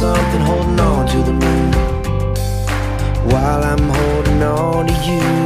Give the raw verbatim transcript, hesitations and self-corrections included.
something holding on to the moon, while I'm holding on to you.